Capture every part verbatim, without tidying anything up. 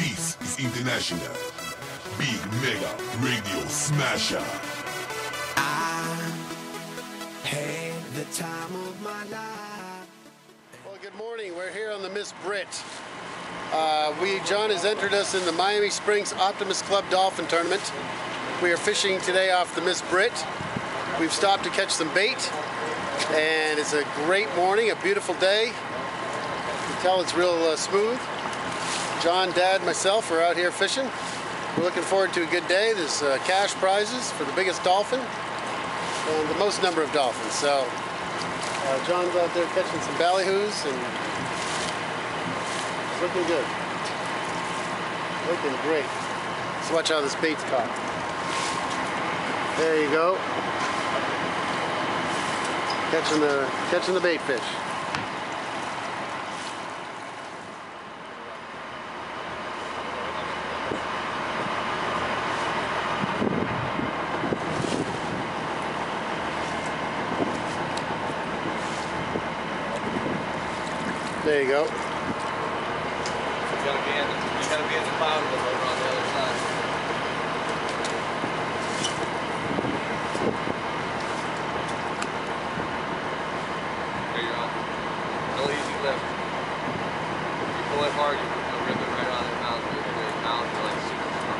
This is International Big Mega Radio Smasher. I had the time of my life. Well, good morning. We're here on the Miss Britt. Uh, we, John has entered us in the Miami Springs Optimist Club Dolphin Tournament. We are fishing today off the Miss Britt. We've stopped to catch some bait, and it's a great morning, a beautiful day. You can tell it's real uh, smooth. John, Dad, myself are out here fishing. We're looking forward to a good day. There's uh, cash prizes for the biggest dolphin and the most number of dolphins. So uh, John's out there catching some ballyhoos, and it's looking good. Looking great. Let's watch how this bait's caught. There you go. Catching the catching the bait fish. There you go. You gotta be in the, you gotta be in the cloud over on the other side. There you go. No easy lift. If you pull it hard, you'll rip it right on their mouth. Their mouth is like super strong.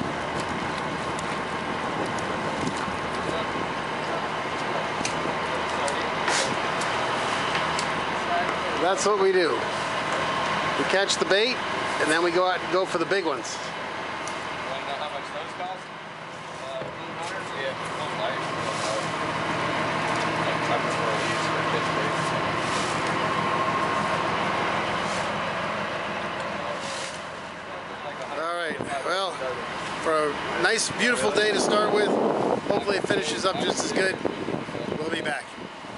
That's what we do. We catch the bait, and then we go out and go for the big ones. You wanna know how much those cost? Uh, fifteen hundred? Yeah, fifteen hundred. I prefer these for fish baits. All right, well, for a nice, beautiful day to start with, hopefully it finishes up just as good. We'll be back.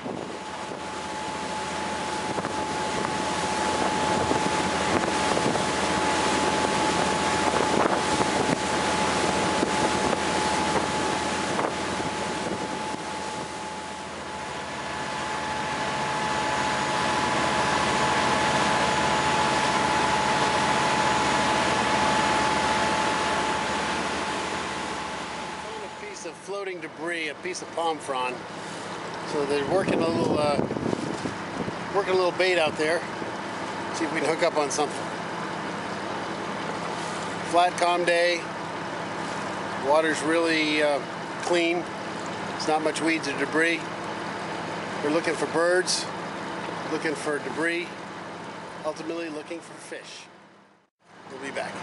Of floating debris, a piece of palm frond. So they're working a little, uh, working a little bait out there. See if we can hook up on something. Flat, calm day. Water's really uh, clean. There's not much weeds or debris. We're looking for birds, looking for debris, ultimately looking for fish. We'll be back.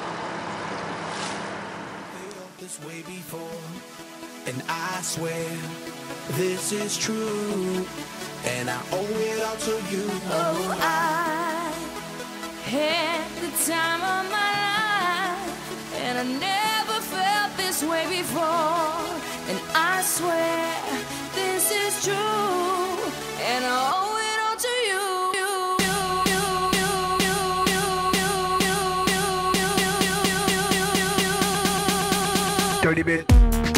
This way before, and I swear this is true, and I owe it all to you. Oh, I had the time of my life, and I never felt this way before, and I swear this is true, and I owe it all to you. Dirty bit.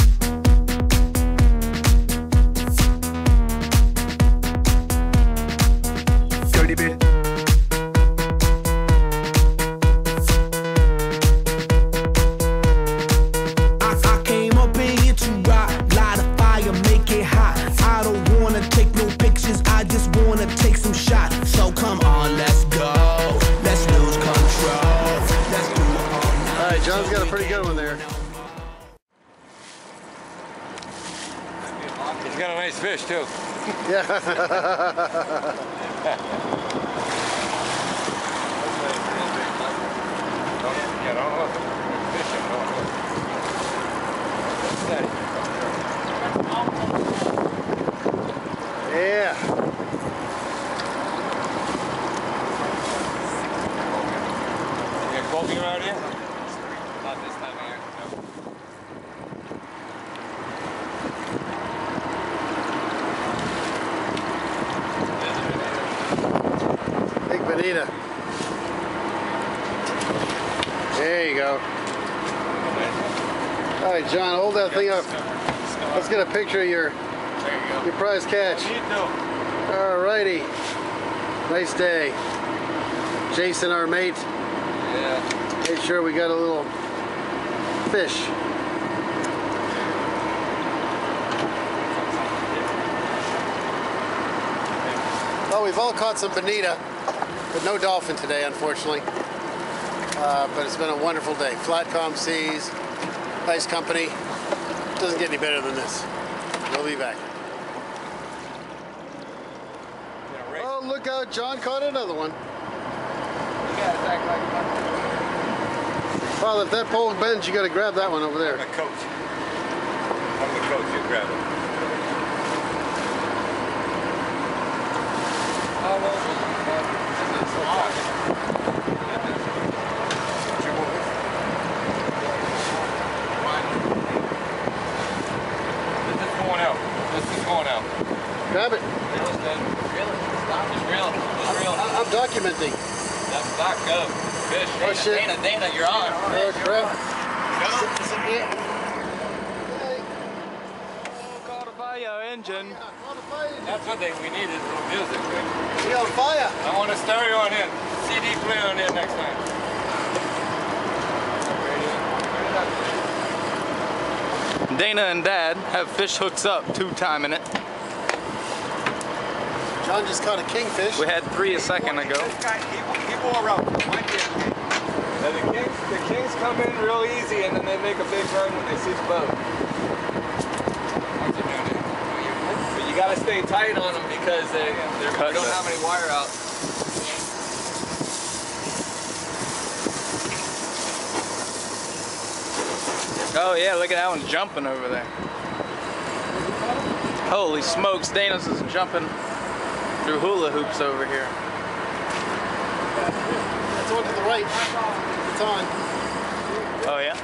Dirty bit. I, I came up in here to rock, light a fire, make it hot. I don't wanna take no pictures, I just wanna take some shots. So come on, let's go. Let's lose control. Let's do it all night. All right, John's got a pretty good one there. He's got a nice fish too. Yeah. Yeah, don't look. Fishing, don't look. Steady. Yeah. You got golding around here? Not this time of year. No. Big bonita. There you go. All right, John, hold that thing up. Let's get a picture of your, There you go. your prize catch. What do you do? All righty. Nice day. Jason, our mate. Yeah. Make sure we got a little fish. Well, we've all caught some bonita, but no dolphin today, unfortunately. Uh, but it's been a wonderful day. Flat, calm seas, nice company. Doesn't get any better than this. We'll be back. Oh, look out, John caught another one. Well, if that pole bends, you got to grab that one over there. I'm the coach. I'm the coach. You grab it. Oh, well, this is going out. This is going out. Grab it. Reel it, then. Reel it. Stop. Just reel it. Just reel it. I- I'm documenting. That's back up. Fish. Oh, shit. Dana, Dana, you're on. Oh, crap. Go. Is it it? Caught a fire engine. Yeah, caught a fire. That's what they, we need is a little music. Right? We on fire. I want a stereo on in. C D player on in next time. Dana and Dad have fish hooks up, two-timing it. John just caught a kingfish. We had three a second ago. This guy, he, he will around. Now the kings, the kings come in real easy and then they make a big run when they see the boat. But you gotta stay tight on them because they, they don't have any wire out. Oh yeah, look at that one jumping over there. Holy smokes, Dana's is jumping through hula hoops over here. That's one to the right. It's on. Oh yeah?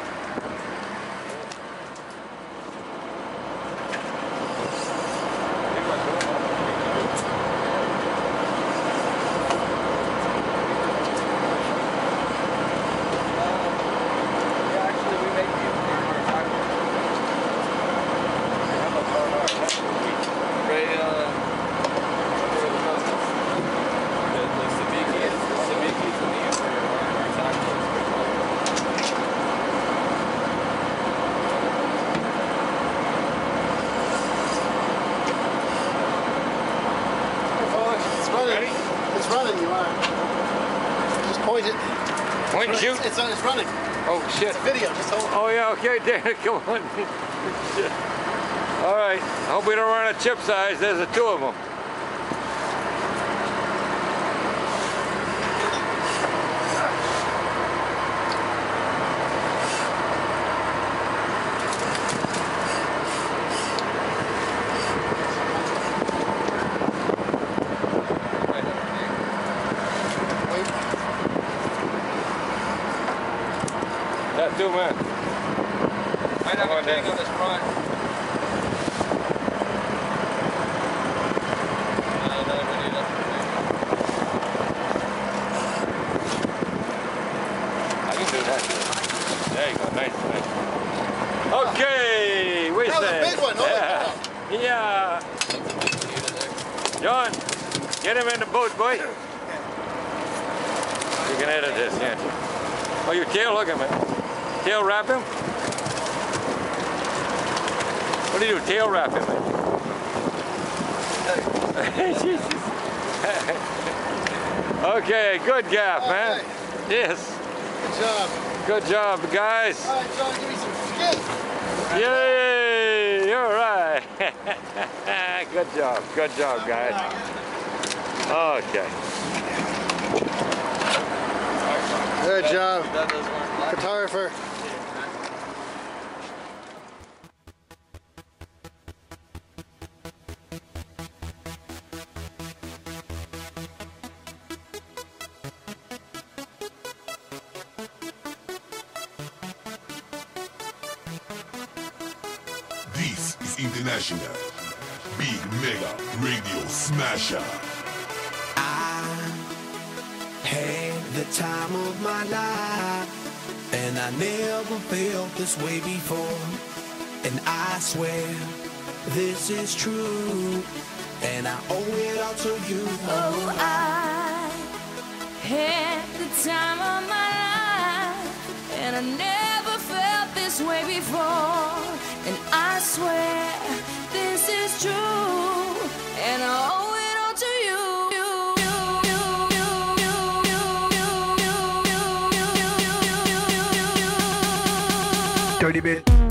Point it. Point and shoot? It's, it's running. Oh shit. It's a video. Just hold it. Oh yeah, okay, Dana, come on. Shit. All right, I hope we don't run a chip size. There's the two of them. That two man. Might have a king on this front. I can do that. There you go, nice, nice. Okay, we That was say. a big one. Yeah. Yeah. John, get him in the boat, boy. You can edit this, yeah. Oh, your tail, look at me. Tail wrap him? What do you do, tail wrap him? Okay, good gaff, man. Okay. Yes. Good job. Good job, guys. All right, John, give me some skin. Yay! You're right. Good job. Good job, guys. Okay. Good job, That does work. photographer. This is International Big Mega Radio Smasher. Had the time of my life, and I never felt this way before. And I swear this is true, and I owe it all to you. Oh, I had the time of my life. never felt this way before. And I swear this is true, and I owe it all to you. Dirty bit.